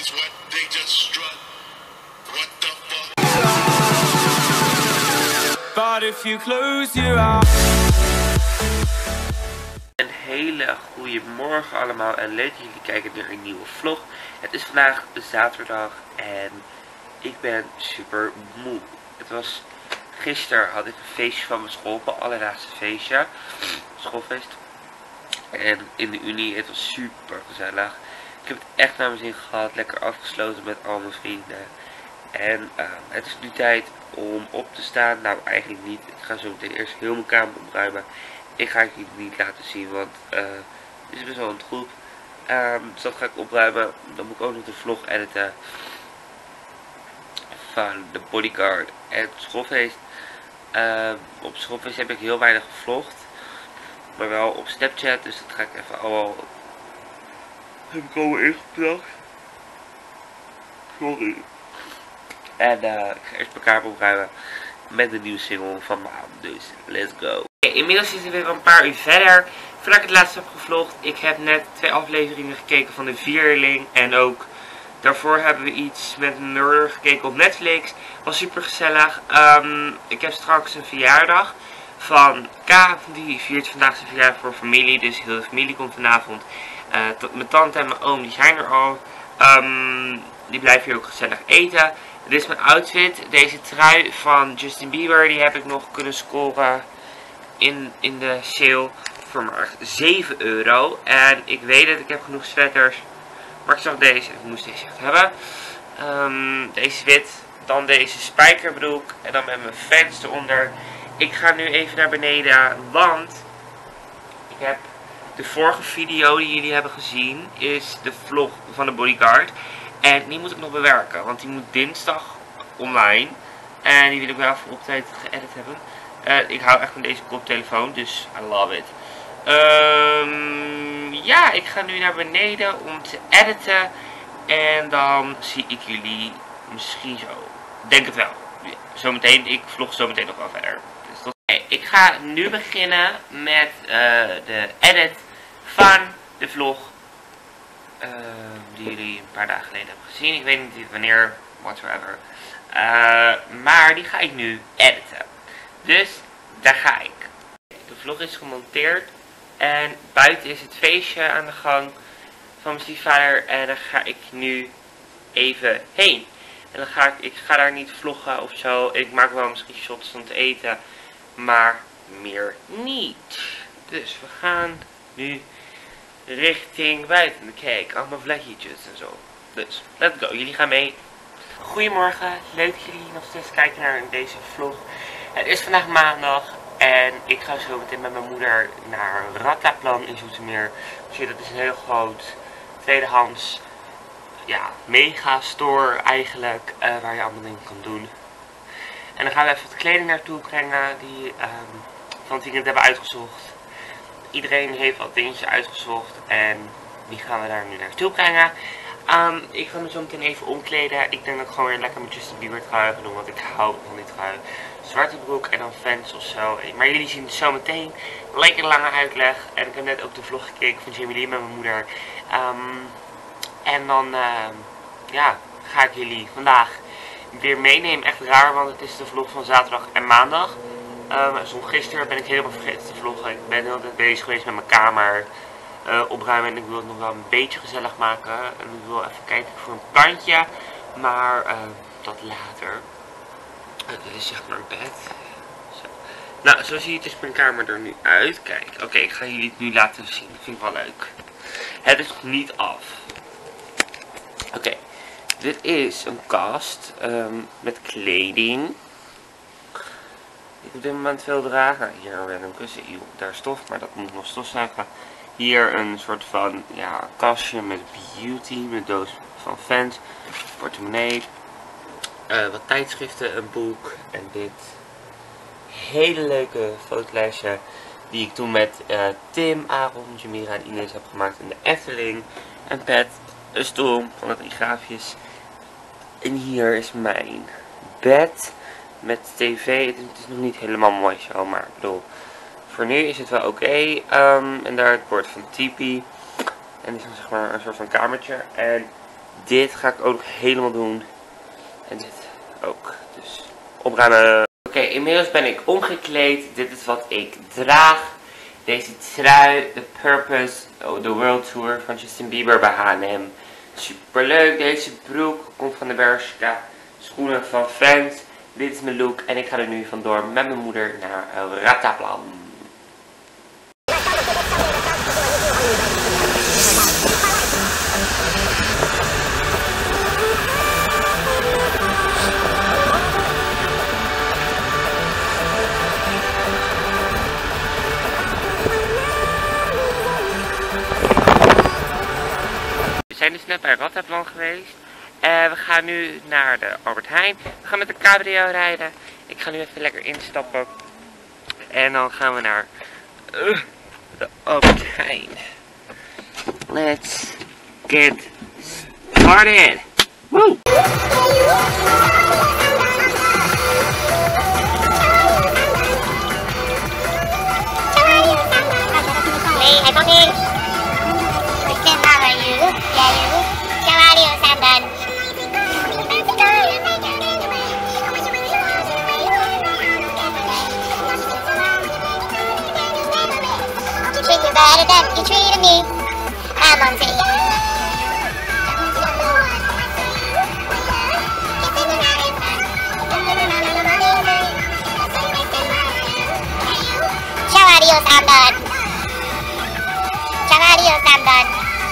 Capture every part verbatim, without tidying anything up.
That's what they just strut. What the fuck? But if you close your eyes. Een hele goede morgen allemaal en leuk dat jullie kijken naar een nieuwe vlog. Het is vandaag zaterdag en ik ben super moe. Het was gisteren had ik een feestje van mijn school, mijn allerlaatste feestje, schoolfeest. En in de Unie, het was super gezellig. Ik heb het echt naar mijn zin gehad, lekker afgesloten met al mijn vrienden. En uh, het is nu tijd om op te staan. Nou, eigenlijk niet. Ik ga zo meteen eerst heel mijn kamer opruimen. Ik ga het jullie niet laten zien, want uh, het is best wel een troep. Um, dus dat ga ik opruimen. Dan moet ik ook nog de vlog editen van de bodyguard en het schoolfeest. Uh, op het schoolfeest heb ik heel weinig gevlogd. Maar wel op Snapchat, dus dat ga ik even allemaal... heb ik allemaal ingepakt. Sorry. En uh, ik ga eerst mijn kamer opruimen met de nieuwe single van Maan. Dus let's go. Okay, inmiddels zitten we weer een paar uur verder. Voordat ik het laatste heb gevlogd. Ik heb net twee afleveringen gekeken van de Vierling. En ook daarvoor hebben we iets met een Murder gekeken op Netflix. Was super gezellig. Um, ik heb straks een verjaardag van K. Die viert vandaag zijn verjaardag voor familie. Dus heel de familie komt vanavond. Uh, mijn tante en mijn oom die zijn er al. Um, die blijven hier ook gezellig eten. Dit is mijn outfit. Deze trui van Justin Bieber. Die heb ik nog kunnen scoren in, in de sale. Voor maar zeven euro. En ik weet dat ik heb genoeg sweaters. Maar ik zag deze. Ik moest deze echt hebben. Um, deze wit. Dan deze spijkerbroek. En dan met mijn fans eronder. Ik ga nu even naar beneden. Want ik heb de vorige video die jullie hebben gezien. Is de vlog van de bodyguard. En die moet ik nog bewerken. Want die moet dinsdag online. En die wil ik wel voor op tijd geëdit hebben. Uh, ik hou echt van deze koptelefoon. Dus I love it. Um, ja, ik ga nu naar beneden om te editen. En dan zie ik jullie misschien zo. Denk het wel. Zometeen, ik vlog zometeen nog wel verder. Dus tot... okay, ik ga nu beginnen met uh, de edit van de vlog. Uh, die jullie een paar dagen geleden hebben gezien. Ik weet niet wanneer, whatsoever. Uh, maar die ga ik nu editen. Dus daar ga ik. De vlog is gemonteerd. En buiten is het feestje aan de gang van mijn stiefvader. En daar ga ik nu even heen. En dan ga ik, ik ga daar niet vloggen of zo. Ik maak wel misschien shots om te eten. Maar meer niet. Dus we gaan nu richting buiten. Kijk, allemaal vlekjes en zo. Dus, let's go. Jullie gaan mee. Goedemorgen. Leuk dat jullie nog steeds kijken naar deze vlog. Het is vandaag maandag. En ik ga zo meteen met mijn moeder naar Rataplan in Zoetermeer. Dus dat is een heel groot tweedehands, ja, mega store eigenlijk. Uh, waar je allemaal dingen kan doen. En dan gaan we even wat kleding naartoe brengen. Die um, van het weekend hebben uitgezocht. Iedereen heeft wat dingetjes uitgezocht. En die gaan we daar nu naartoe brengen. Um, ik ga me zo meteen even omkleden. Ik denk dat ik gewoon weer lekker met Justin Bieber trui ga doen. Want ik hou van die trui. Zwarte broek en dan Vans of zo. Maar jullie zien het zo meteen. Lekker lange uitleg. En ik heb net ook de vlog gekeken van Jamie Lee met mijn moeder. Um, en dan uh, ja, ga ik jullie vandaag weer meenemen. Echt raar, want het is de vlog van zaterdag en maandag. Um, Zo'n gisteren ben ik helemaal vergeten te vloggen. Ik ben de hele tijd bezig geweest met mijn kamer uh, opruimen. En ik wil het nog wel een beetje gezellig maken. En ik wil even kijken voor een plantje. Maar uh, dat later. Uh, dit is zeg maar een bed. Zo. Nou, zo ziet dus mijn kamer er nu uit. Kijk, oké, okay, ik ga jullie het nu laten zien. Dat vind ik wel leuk. Het is nog niet af. Oké, okay. Dit is een kast um, met kleding. Ik op dit moment veel dragen. Hier weer een kussen. Eeuw, daar is stof, maar dat moet nog stofzuigen. Hier een soort van ja, kastje met beauty. Met doos van Vans. Portemonnee. Uh, wat tijdschriften, een boek. En dit hele leuke fotolijstje. Die ik toen met uh, Tim, Aaron, Jamira en Ines heb gemaakt in de Efteling. Een pet. Een stoel van de drie graafjes. En hier is mijn bed. Met tv. Het is nog niet helemaal mooi zo. Maar ik bedoel. Voor nu is het wel oké. Okay. Um, en daar het bord van Tipi. En dit is zeg maar een soort van kamertje. En dit ga ik ook nog helemaal doen. En dit ook. Dus opruimen. Oké, okay, inmiddels ben ik omgekleed. Dit is wat ik draag. Deze trui, The Purpose, oh, The World Tour van Justin Bieber bij H en M. Super leuk. Deze broek komt van de Bershka. Schoenen van Vans. Dit is mijn look en ik ga er nu vandoor met mijn moeder naar Rataplan. We zijn dus net bij Rataplan geweest. Uh, we gaan nu naar de Albert Heijn. We gaan met de cabrio rijden. Ik ga nu even lekker instappen. En dan gaan we naar uh, de Albert Heijn. Let's get started. Woo! Hey, I'm coming. Stand by you. Yeah, you. Cavalio Sandan. Treat you better than you treated me. I'm on to you. Cavalio Sandan. Cavalio Sandan.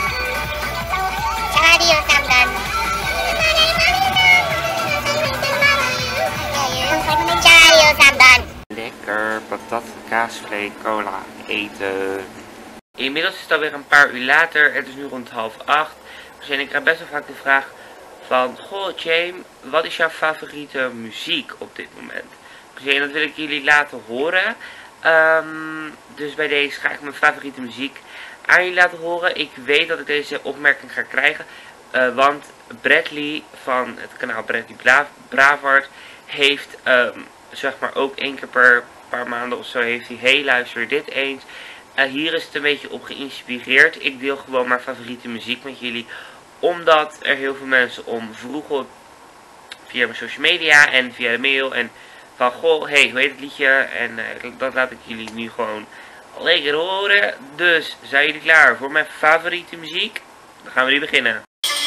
Cavalio Sandan. Cavalio Sandan. Lekker patat, kaasvlees, cola eten. Inmiddels is het alweer een paar uur later. Het is nu rond half acht. Dus en ik krijg best wel vaak de vraag van: goh James, wat is jouw favoriete muziek op dit moment? Dus en dat wil ik jullie laten horen. Um, dus bij deze ga ik mijn favoriete muziek aan jullie laten horen. Ik weet dat ik deze opmerking ga krijgen. Uh, want Bradley van het kanaal Bradley Bra Bravard heeft um, zeg maar ook één keer per paar maanden of zo heeft hij: hey luister dit eens. Uh, hier is het een beetje op geïnspireerd. Ik deel gewoon mijn favoriete muziek met jullie. Omdat er heel veel mensen om vroegen via mijn social media en via de mail. En van goh, hey, hoe heet het liedje? En uh, dat laat ik jullie nu gewoon lekker horen. Dus zijn jullie klaar voor mijn favoriete muziek? Dan gaan we nu beginnen.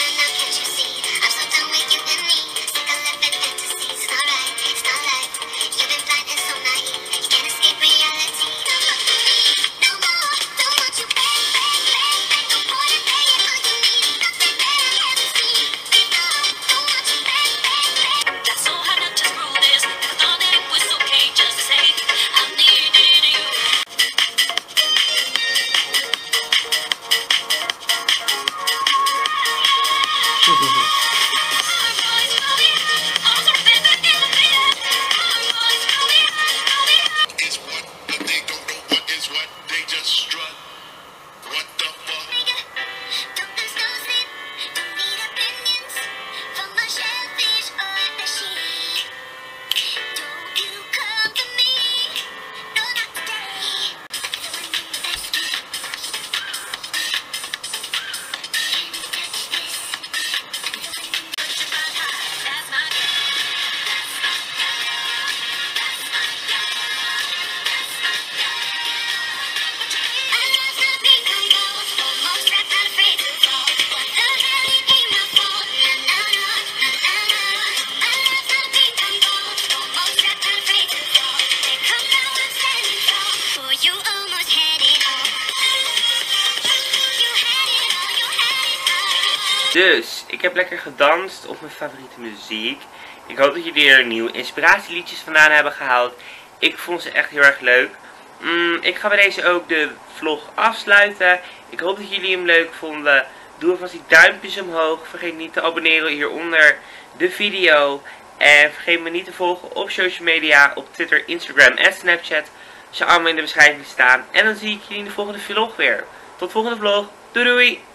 Dus, ik heb lekker gedanst op mijn favoriete muziek. Ik hoop dat jullie er nieuwe inspiratieliedjes vandaan hebben gehaald. Ik vond ze echt heel erg leuk. Mm, ik ga bij deze ook de vlog afsluiten. Ik hoop dat jullie hem leuk vonden. Doe alvast die duimpjes omhoog. Vergeet niet te abonneren hieronder de video. En vergeet me niet te volgen op social media, op Twitter, Instagram en Snapchat. Ze allemaal in de beschrijving staan. En dan zie ik jullie in de volgende vlog weer. Tot de volgende vlog. Doei doei!